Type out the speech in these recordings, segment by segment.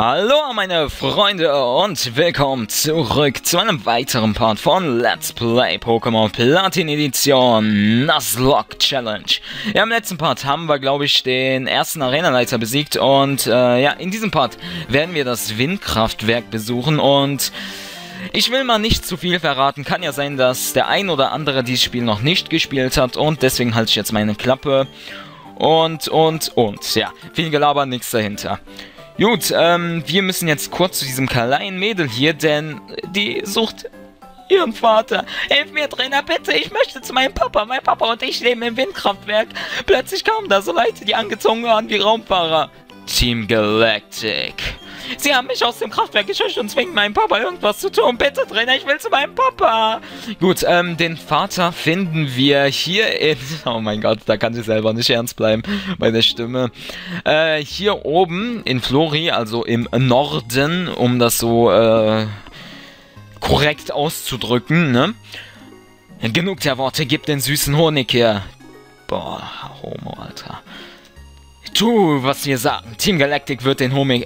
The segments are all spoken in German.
Hallo meine Freunde und willkommen zurück zu einem weiteren Part von Let's Play Pokémon Platin Edition Nuzlocke Challenge. Ja, im letzten Part haben wir, glaube ich, den ersten Arenaleiter besiegt und ja, in diesem Part werden wir das Windkraftwerk besuchen und ich will mal nicht zu viel verraten. Kann ja sein, dass der ein oder andere dieses Spiel noch nicht gespielt hat und deswegen halte ich jetzt meine Klappe und ja, viel Gelaber, nichts dahinter. Gut, wir müssen jetzt kurz zu diesem kleinen Mädel hier, denn die sucht ihren Vater. Hilf mir, Trainer, bitte, ich möchte zu meinem Papa. Mein Papa und ich leben im Windkraftwerk. Plötzlich kamen da so Leute, die angezogen waren wie Raumfahrer. Team Galactic. Sie haben mich aus dem Kraftwerk gescheucht und zwingen meinen Papa irgendwas zu tun. Bitte, Trainer, ich will zu meinem Papa. Gut, den Vater finden wir hier in... Oh mein Gott, da kann sie selber nicht ernst bleiben bei der Stimme. Hier oben in Flori, also im Norden, um das so korrekt auszudrücken, ne? Genug der Worte, gib den süßen Honig her. Boah, Homo, Alter. Tu, was wir sagen. Team Galactic wird den Honig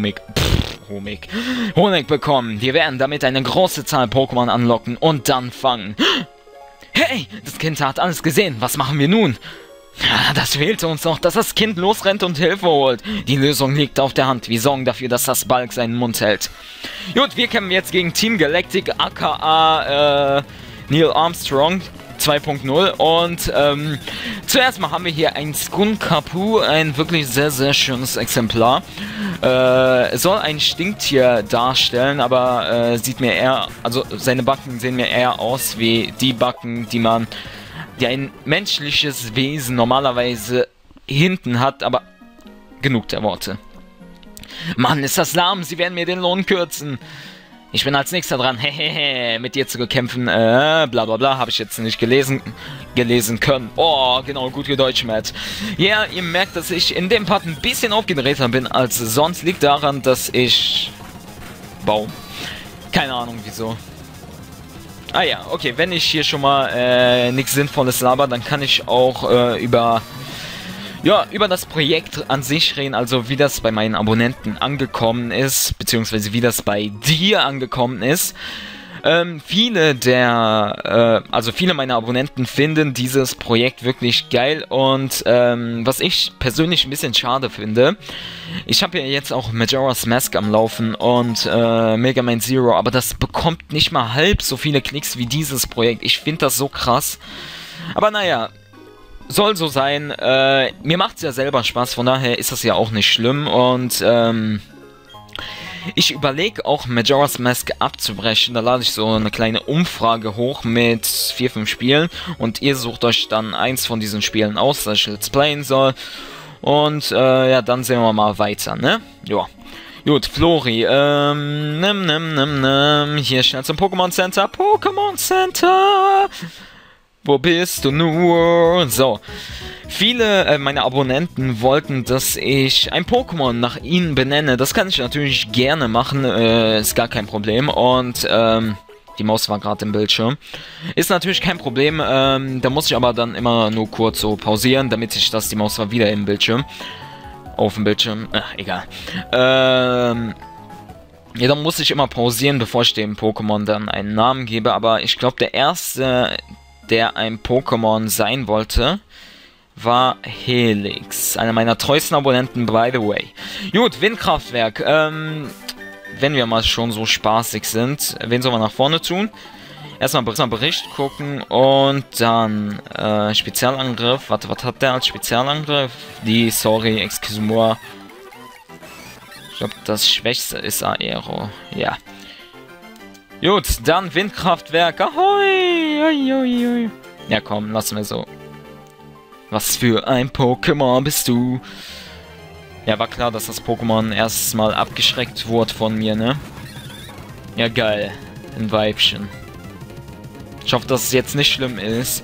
bekommen. Wir werden damit eine große Zahl Pokémon anlocken und dann fangen. Hey, das Kind hat alles gesehen. Was machen wir nun? Ja, das fehlte uns noch, dass das Kind losrennt und Hilfe holt. Die Lösung liegt auf der Hand. Wir sorgen dafür, dass das Balk seinen Mund hält. Gut, wir kämpfen jetzt gegen Team Galactic, aka Neil Armstrong 2.0 und zuerst mal haben wir hier ein Skunkapu, ein wirklich sehr, sehr schönes Exemplar. Soll ein Stinktier darstellen, aber sieht mir eher, also seine Backen sehen mir eher aus wie die Backen, die ein menschliches Wesen normalerweise hinten hat, aber genug der Worte. Mann, ist das lahm, sie werden mir den Lohn kürzen. Ich bin als nächster dran, hehehe, mit dir zu kämpfen, bla bla bla, habe ich jetzt nicht gelesen können. Oh, genau, gut Deutsch, Matt. Ja, ihr merkt, dass ich in dem Part ein bisschen aufgedrehter bin als sonst. Liegt daran, dass ich... Baum. Keine Ahnung, wieso. Ah ja, okay, wenn ich hier schon mal nichts Sinnvolles laber, dann kann ich auch über das Projekt an sich reden, also wie das bei meinen Abonnenten angekommen ist, beziehungsweise wie das bei dir angekommen ist. Viele meiner Abonnenten finden dieses Projekt wirklich geil und was ich persönlich ein bisschen schade finde, ich habe ja jetzt auch Majora's Mask am Laufen und Mega Man Zero, aber das bekommt nicht mal halb so viele Klicks wie dieses Projekt. Ich finde das so krass. Aber naja, soll so sein. Mir macht es ja selber Spaß, von daher ist das ja auch nicht schlimm und ich überlege auch Majora's Mask abzubrechen. Da lade ich so eine kleine Umfrage hoch mit 4-5 Spielen und ihr sucht euch dann eins von diesen Spielen aus, das ich Let's Playen soll. Und ja, dann sehen wir mal weiter, ne? Ja. Gut, Flori, hier schnell zum Pokémon Center. Pokémon Center! Wo bist du nur? So. Viele meiner Abonnenten wollten, dass ich ein Pokémon nach ihnen benenne. Das kann ich natürlich gerne machen. Ist gar kein Problem. Und die Maus war gerade im Bildschirm. Ist natürlich kein Problem. Da muss ich aber dann immer nur kurz so pausieren, damit ich die Maus war wieder im Bildschirm. Auf dem Bildschirm. Egal. Ja, dann muss ich immer pausieren, bevor ich dem Pokémon dann einen Namen gebe. Aber ich glaube, der erste, der ein Pokémon sein wollte, war Helix. Einer meiner treuesten Abonnenten, by the way. Gut, Windkraftwerk. Wenn wir mal schon so spaßig sind, wen soll man nach vorne tun? Erstmal Bericht gucken und dann Spezialangriff. Warte, was hat der als Spezialangriff? Excuse-moi. Ich glaube, das Schwächste ist Aero. Ja. Gut, dann Windkraftwerk. Ahoi! Ahoi. Ja, komm, lassen wir so. Was für ein Pokémon bist du? Ja, war klar, dass das Pokémon erstes Mal abgeschreckt wurde von mir, ne? Ja, geil. Ein Weibchen. Ich hoffe, dass es jetzt nicht schlimm ist.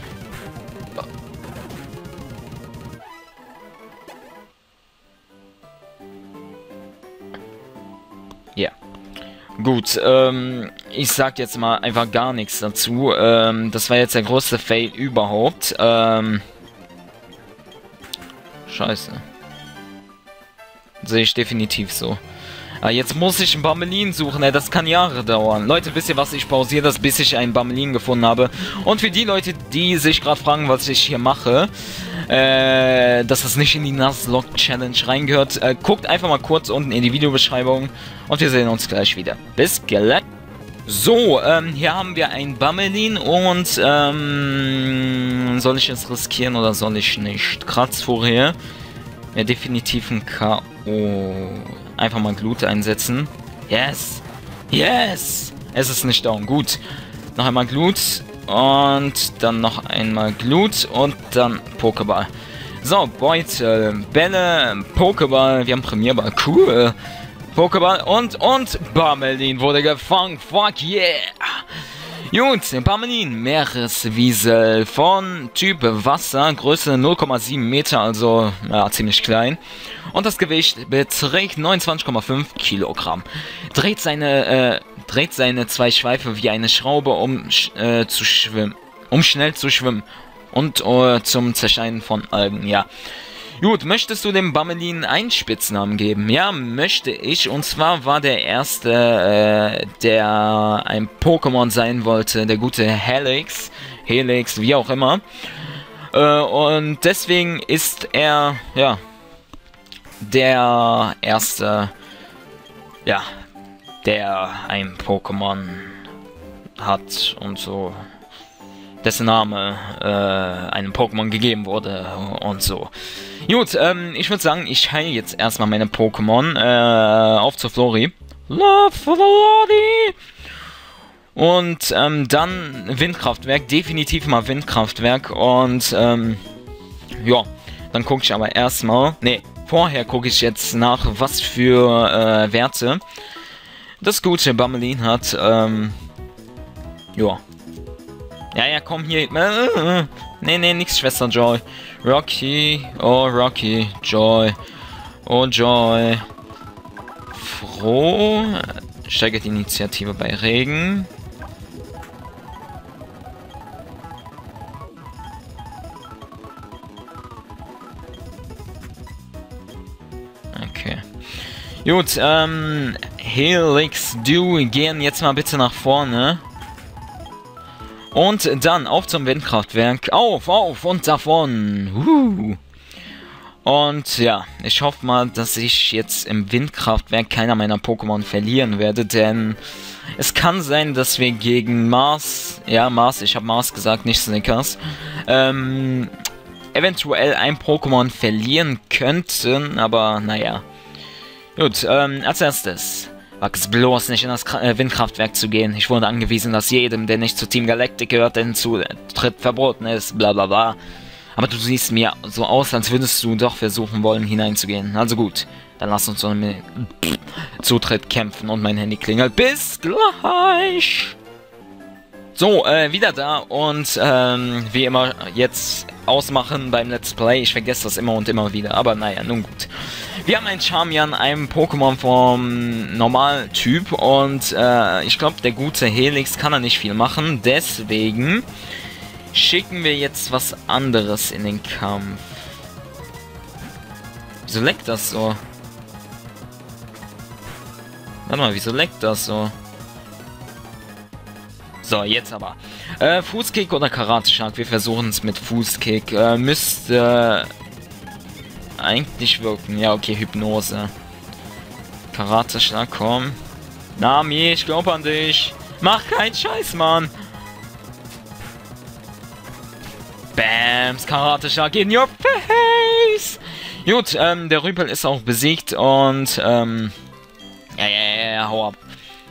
Ja. Gut, ich sag jetzt mal einfach gar nichts dazu. Das war jetzt der größte Fail überhaupt. Scheiße. Sehe ich definitiv so. Jetzt muss ich einen Bamelin suchen, ey, das kann Jahre dauern. Leute, wisst ihr was, ich pausiere das, bis ich einen Bamelin gefunden habe. Und für die Leute, die sich gerade fragen, was ich hier mache, dass das nicht in die Nuzlocke Challenge reingehört, guckt einfach mal kurz unten in die Videobeschreibung und wir sehen uns gleich wieder. Bis gleich. So, hier haben wir einen Bamelin und, soll ich es riskieren oder soll ich nicht? Kratzfurier. Ja, definitiv ein K.O. Einfach mal Glut einsetzen. Yes! Yes! Es ist nicht down. Gut. Noch einmal Glut. Und dann noch einmal Glut. Und dann Pokéball. So, Beutel, Bälle, Pokéball. Wir haben Premierball. Cool. Pokéball und Bamelin wurde gefangen. Fuck yeah! Gut, Bamelin, Meereswiesel von Typ Wasser, Größe 0,7 Meter, also ja, ziemlich klein. Und das Gewicht beträgt 29,5 Kilogramm. Dreht seine zwei Schweife wie eine Schraube, um schnell zu schwimmen. Und zum Zerscheiden von Algen, ja. Gut, möchtest du dem Bamelin einen Spitznamen geben? Ja, möchte ich. Und zwar war der erste, der ein Pokémon sein wollte, der gute Helix, wie auch immer. Und deswegen ist er, ja, der erste, ja, der ein Pokémon hat und so, dessen Name einem Pokémon gegeben wurde und so. Gut, ich würde sagen, ich heile jetzt erstmal meine Pokémon. Auf zur Flori. Love for the Lordi! Und dann Windkraftwerk, definitiv mal Windkraftwerk. Und ja, dann gucke ich aber erstmal. Ne, vorher gucke ich jetzt nach, was für Werte das gute Bamelin hat. Ja. Ja, komm hier. Nee, nix, Schwester Joy. Rocky, oh Rocky, Joy, oh Joy. Froh. Steigert die Initiative bei Regen. Okay. Gut, Helix, du gehen jetzt mal bitte nach vorne. Und dann auf zum Windkraftwerk. Auf und davon. Und ja, ich hoffe mal, dass ich jetzt im Windkraftwerk keiner meiner Pokémon verlieren werde, denn es kann sein, dass wir gegen Mars, ja Mars, ich habe Mars gesagt, nicht Snickers, eventuell ein Pokémon verlieren könnten, aber naja. Gut, als erstes. Wag es bloß nicht in das Windkraftwerk zu gehen. Ich wurde angewiesen, dass jedem, der nicht zu Team Galactic gehört, der Hinzutritt verboten ist, bla bla bla. Aber du siehst mir so aus, als würdest du doch versuchen wollen, hineinzugehen. Also gut, dann lass uns so mit Zutritt kämpfen und mein Handy klingelt. Bis gleich! So, wieder da und wie immer jetzt ausmachen beim Let's Play. Ich vergesse das immer und immer wieder, aber naja, nun gut. Wir haben einen Charmian, einen Pokémon vom Normaltyp und ich glaube, der gute Helix kann da nicht viel machen. Deswegen schicken wir jetzt was anderes in den Kampf. Wieso leckt das so? Warte mal, wieso leckt das so? So, jetzt aber. Fußkick oder Karate-Schlag? Wir versuchen es mit Fußkick. Müsste eigentlich wirken. Ja, okay, Hypnose. Karate-Schlag, komm. Nami, ich glaube an dich. Mach keinen Scheiß, Mann. Bams, Karate-Schlag in your face. Gut, der Rüpel ist auch besiegt und, ja, hau ab.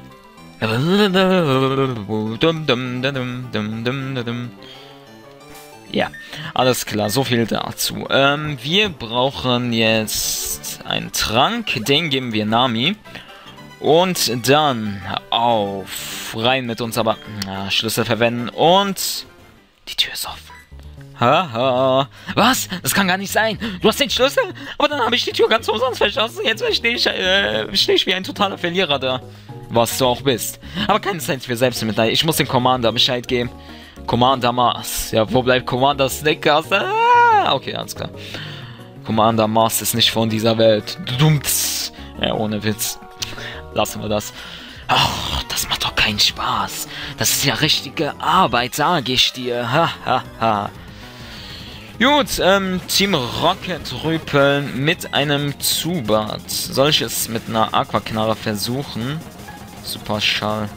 Ja, alles klar, so viel dazu. Wir brauchen jetzt einen Trank, den geben wir Nami. Und dann auf, rein mit uns, aber Schlüssel verwenden und die Tür ist offen. Haha. Was? Das kann gar nicht sein. Du hast den Schlüssel? Aber dann habe ich die Tür ganz umsonst verschlossen. Jetzt stehe ich wie ein totaler Verlierer da. Was du auch bist. Aber keine Zeit für Selbstmitleid. Ich muss dem Commander Bescheid geben. Commander Mars. Ja, wo bleibt Commander Snickers? Ah, okay, alles klar. Commander Mars ist nicht von dieser Welt. Dumts. Ja, ohne Witz. lassen wir das. Ach, das macht doch keinen Spaß. Das ist ja richtige Arbeit, sage ich dir. Ha, ha, ha. Gut, Team Rocket rüpeln mit einem Zubat. Soll ich es mit einer Aquaknarre versuchen? Super Schall.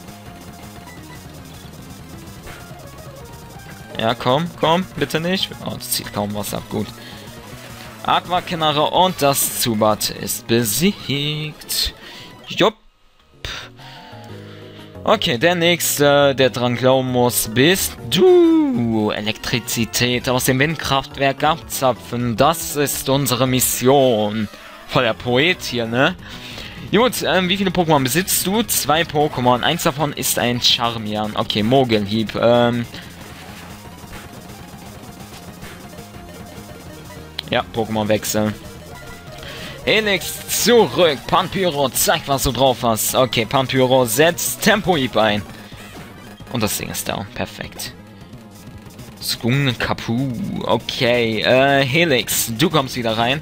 Ja, komm, bitte nicht. Oh, das zieht kaum was ab, gut. Aquaknarre und das Zubat ist besiegt. Jupp. Okay, der nächste, der dran glauben muss, bist du. Elektrizität aus dem Windkraftwerk abzapfen, das ist unsere Mission. Voll der Poet hier, ne? Gut, wie viele Pokémon besitzt du? 2 Pokémon, eins davon ist ein Charmian. Okay, Mogelhieb, ja, Pokémon wechseln. Helix zurück. Panpyro, zeig, was du drauf hast. Okay, Panpyro setzt Tempo-Hieb ein. Und das Ding ist down. Perfekt. Skung Kapu. Okay, Helix, du kommst wieder rein.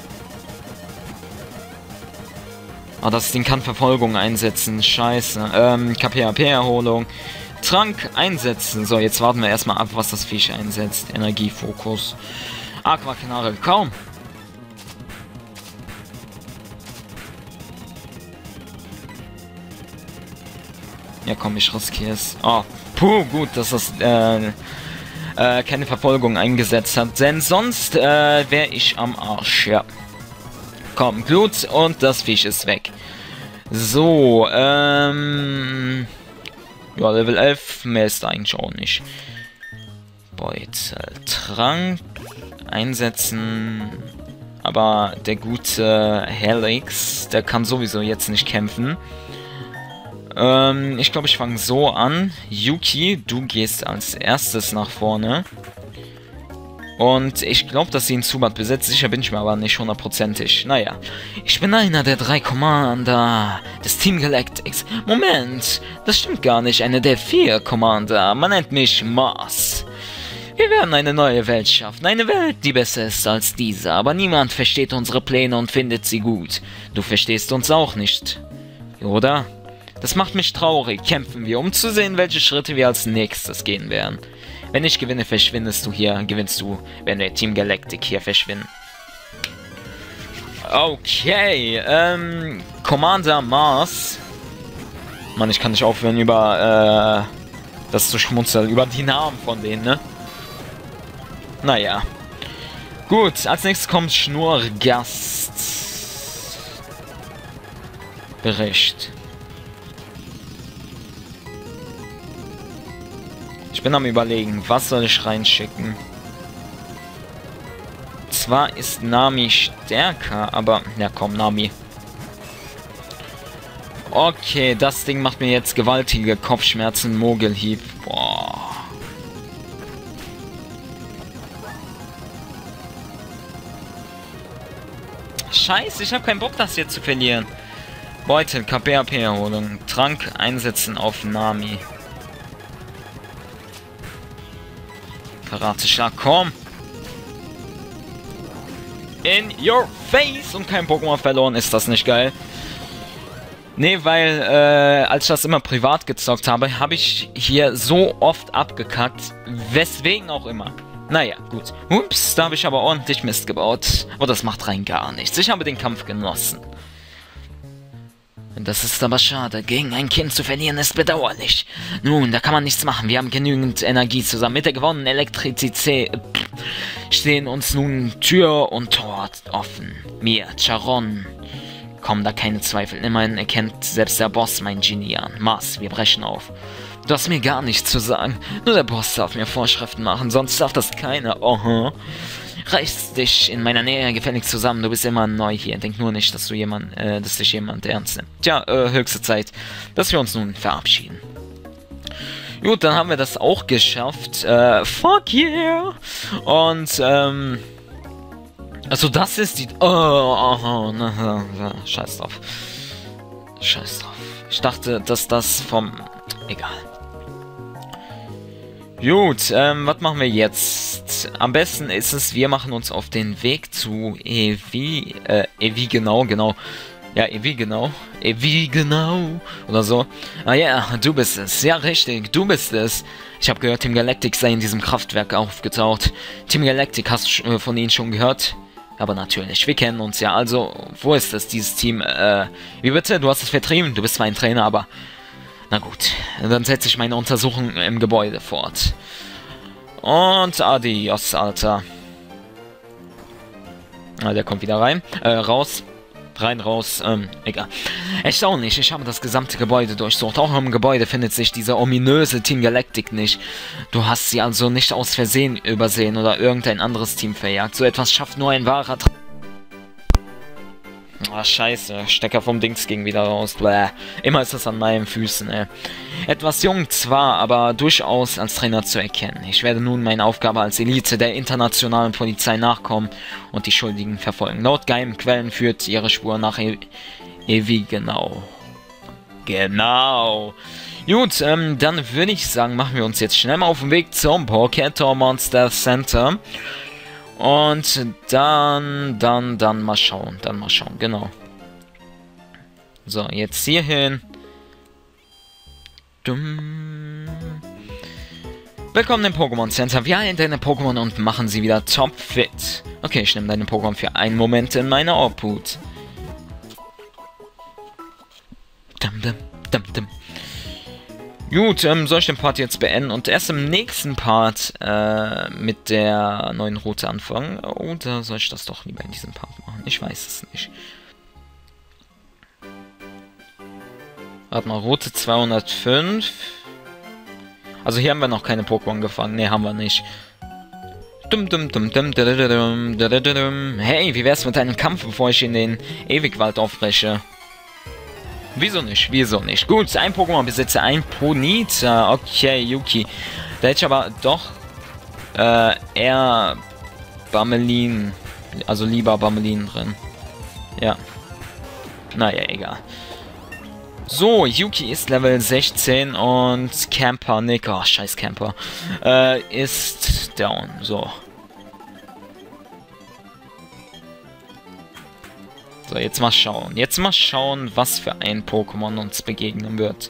Ah, das Ding kann Verfolgung einsetzen. Scheiße. KPAP-Erholung. Trank einsetzen. So, jetzt warten wir erstmal ab, was das Viech einsetzt. Energiefokus. Aquaknarre, kaum. Ja komm, ich riskiere es. Oh, puh, gut, dass das keine Verfolgung eingesetzt hat. Denn sonst wäre ich am Arsch, ja. Komm, Blut und das Viech ist weg. So, ja, Level 11, mehr ist eigentlich auch nicht. Beutel, Trank einsetzen. Aber der gute Helix, der kann sowieso jetzt nicht kämpfen. Ich glaube, ich fange so an. Yuki, du gehst als erstes nach vorne. Und ich glaube, dass sie einen Zubat besitzt. Sicher bin ich mir aber nicht hundertprozentig. Naja, ich bin einer der 3 Commander des Team Galactics. Moment, das stimmt gar nicht. Einer der 4 Commander. Man nennt mich Mars. Wir werden eine neue Welt schaffen. Eine Welt, die besser ist als diese. Aber niemand versteht unsere Pläne und findet sie gut. Du verstehst uns auch nicht. Oder? Das macht mich traurig. Kämpfen wir, um zu sehen, welche Schritte wir als nächstes gehen werden. Wenn ich gewinne, verschwindest du hier. Gewinnst du, wenn wir Team Galactic hier verschwinden. Okay, Commander Mars. Mann, ich kann nicht aufhören, über, das zu schmunzeln. Über die Namen von denen, ne? Naja. Gut, als nächstes kommt Schnurgast. Bericht. Ich bin am Überlegen, was soll ich reinschicken? Zwar ist Nami stärker, aber... Ja komm, Nami. Okay, das Ding macht mir jetzt gewaltige Kopfschmerzen. Mogelhieb. Boah. Scheiße, ich habe keinen Bock, das jetzt zu verlieren. Beutel, KPAP-Erholung. Trank einsetzen auf Nami. Karate-Schlag, komm! In your face! Und kein Pokémon verloren, ist das nicht geil? Nee, weil, als ich das immer privat gezockt habe, habe ich hier so oft abgekackt. Weswegen auch immer. Naja, gut. Ups, da habe ich aber ordentlich Mist gebaut. Aber das macht rein gar nichts. Ich habe den Kampf genossen. Das ist aber schade. Gegen ein Kind zu verlieren ist bedauerlich. Nun, da kann man nichts machen. Wir haben genügend Energie zusammen. Mit der gewonnenen Elektrizität stehen uns nun Tür und Tor offen. Mir, Charon. Kommen da keine Zweifel. Immerhin erkennt selbst der Boss mein Genie an. Mars, wir brechen auf. Du hast mir gar nichts zu sagen. Nur der Boss darf mir Vorschriften machen, sonst darf das keiner. Oha. Reiß dich in meiner Nähe gefälligst zusammen. Du bist immer neu hier. Denk nur nicht, dass dass dich jemand ernst nimmt. Tja, höchste Zeit, dass wir uns nun verabschieden. Gut, dann haben wir das auch geschafft. Fuck yeah! Und, also das ist die... scheiß drauf. Scheiß drauf. Ich dachte, dass das vom... Egal. Gut, was machen wir jetzt? Am besten ist es, wir machen uns auf den Weg zu Evi, genau. Ja, wie genau? Wie genau? Oder so. Ah ja, du bist es. Ja, richtig, du bist es. Ich habe gehört, Team Galactic sei in diesem Kraftwerk aufgetaucht. Team Galactic, hast du von ihnen schon gehört? Aber natürlich, wir kennen uns ja. Also, wo ist es, dieses Team? Wie bitte? Du hast es vertrieben? Du bist zwar ein Trainer, aber... Na gut, dann setze ich meine Untersuchung im Gebäude fort. Und adios, Alter. Ah, der kommt wieder rein. Raus. Rein, raus, egal. Erstaunlich, ich habe das gesamte Gebäude durchsucht. Auch im Gebäude findet sich dieser ominöse Team Galactic nicht. Du hast sie also nicht aus Versehen übersehen oder irgendein anderes Team verjagt. So etwas schafft nur ein wahrer... Ah, scheiße, Stecker vom Dings ging wieder raus. Bläh. Immer ist es an meinen Füßen, ey. Etwas jung zwar, aber durchaus als Trainer zu erkennen. Ich werde nun meiner Aufgabe als Elite der internationalen Polizei nachkommen und die Schuldigen verfolgen. Laut geheimen Quellen führt ihre Spur nach Evi genau. Genau. Gut, dann würde ich sagen, machen wir uns jetzt schnell mal auf den Weg zum Pokétor Monster Center. Und dann mal schauen, genau. So, jetzt hierhin. Willkommen im Pokémon Center. Wir heilen deine Pokémon und machen sie wieder topfit. Okay, ich nehme deine Pokémon für einen Moment in meine Obhut. Gut, soll ich den Part jetzt beenden und erst im nächsten Part mit der neuen Route anfangen? Oder soll ich das doch lieber in diesem Part machen? Ich weiß es nicht. Warte mal, Route 205. Also hier haben wir noch keine Pokémon gefangen. Ne, haben wir nicht. Hey, wie wär's mit einem Kampf, bevor ich in den Ewigwald aufbreche? Wieso nicht? Wieso nicht? Gut, ein Pokémon besitze ein Ponyta. Okay, Yuki. Da hätte ich aber doch eher Bamelin, also lieber Bamelin drin. Ja. Naja, egal. So, Yuki ist Level 16 und Camper Nick, oh, scheiß Camper, ist down. So. So, jetzt mal schauen. Jetzt mal schauen, was für ein Pokémon uns begegnen wird.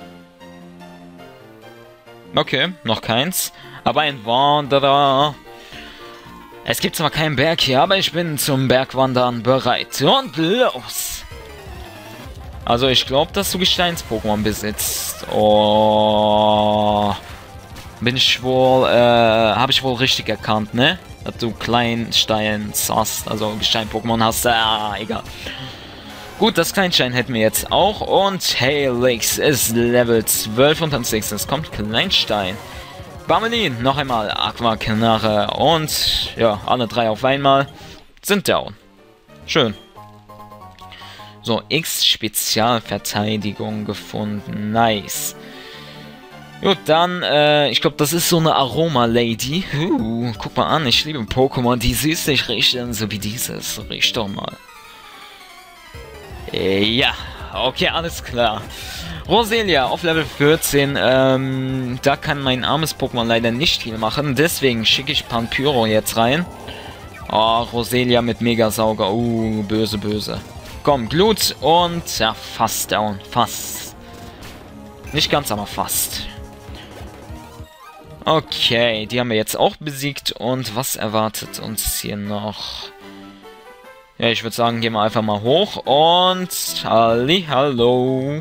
Okay, noch keins. Aber ein Wanderer. Es gibt zwar keinen Berg hier, aber ich bin zum Bergwandern bereit. Und los! Also ich glaube, dass du Gesteins-Pokémon besitzt. Oh. Bin ich wohl, habe ich wohl richtig erkannt, ne? Dass du Kleinsteins hast, also Gestein-Pokémon hast, egal. Gut, das Kleinstein hätten wir jetzt auch. Und Helix ist Level 12 und als nächstes kommt Kleinstein. Bamelin, noch einmal Aquaknarre und ja, alle drei auf einmal sind down. Schön. So, X Spezialverteidigung gefunden. Nice. Gut, dann, ich glaube, das ist so eine Aroma-Lady. Guck mal an, ich liebe Pokémon, die süßlich riechen, so wie dieses. Riech doch mal. Ja, okay, alles klar. Roselia auf Level 14, da kann mein armes Pokémon leider nicht viel machen, deswegen schicke ich Pampyro jetzt rein. Oh, Roselia mit Megasauger, böse, böse. Komm, Glut und, ja, fast down, fast. Nicht ganz, aber fast. Okay, die haben wir jetzt auch besiegt und was erwartet uns hier noch? Ja, ich würde sagen, gehen wir einfach mal hoch und hallo.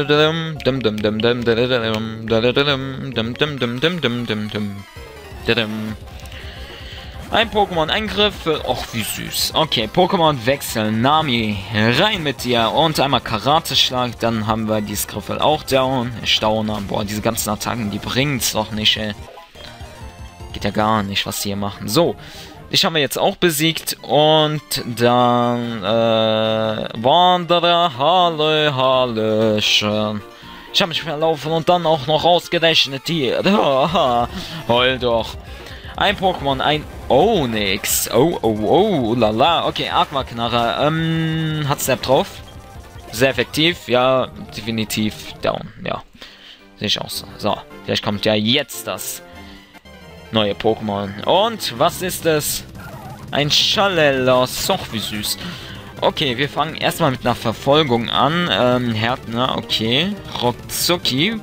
Ein Pokémon-Angriff. Och, wie süß. Okay, Pokémon wechseln. Nami, rein mit dir. Und einmal Karate-Schlag. Dann haben wir dieses Griffel auch down. Stauner. Boah, diese ganzen Attacken, die bringen's doch nicht, ey. Geht ja gar nicht, was die hier machen. So. Ich habe jetzt auch besiegt und dann Wanderer, Hallöchen. Ich habe mich verlaufen und dann auch noch ausgerechnet hier. Heul doch. Ein Pokémon, ein Onix. Oh, lala. Okay, Aquaknarre. Hat Snap drauf? Sehr effektiv. Ja, definitiv down. Ja, sehe ich auch so. So, vielleicht kommt ja jetzt das neue Pokémon. Und was ist es? Ein Schalelos. Doch, wie süß. Okay, wir fangen erstmal mit einer Verfolgung an. Härtner, okay. Ruckzucki.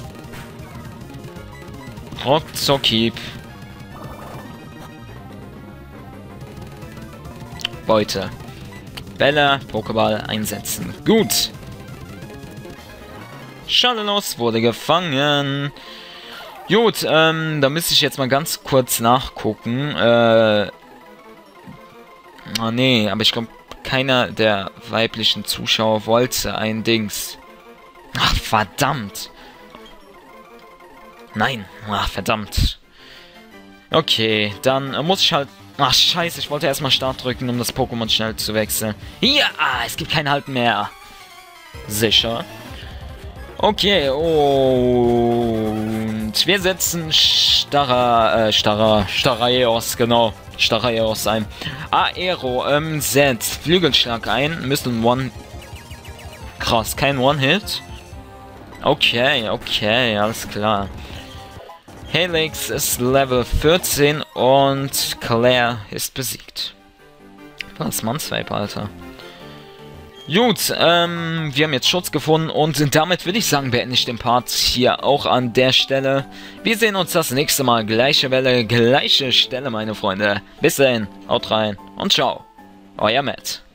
Ruckzucki. Beute. Bälle, Pokéball einsetzen. Gut. Schallelos wurde gefangen. Gut, da müsste ich jetzt mal ganz kurz nachgucken. Ah nee, aber ich glaube, keiner der weiblichen Zuschauer wollte ein Dings. Ach, verdammt. Nein, ach, verdammt. Okay, dann muss ich halt... Ach, scheiße, ich wollte erstmal Start drücken, um das Pokémon schnell zu wechseln. Ja, es gibt kein Halt mehr. Sicher. Okay, und wir setzen Staraeos, genau. Staraeos ein. Aero, setzt Flügelschlag ein. Müssen One... Krass, kein One-Hit. Okay, okay, alles klar. Helix ist Level 14 und Claire ist besiegt. Was, Mannswipe, Alter. Gut, wir haben jetzt Schutz gefunden und damit würde ich sagen, beende ich den Part hier auch an der Stelle. Wir sehen uns das nächste Mal. Gleiche Welle, gleiche Stelle, meine Freunde. Bis dahin, haut rein und ciao. Euer Matt.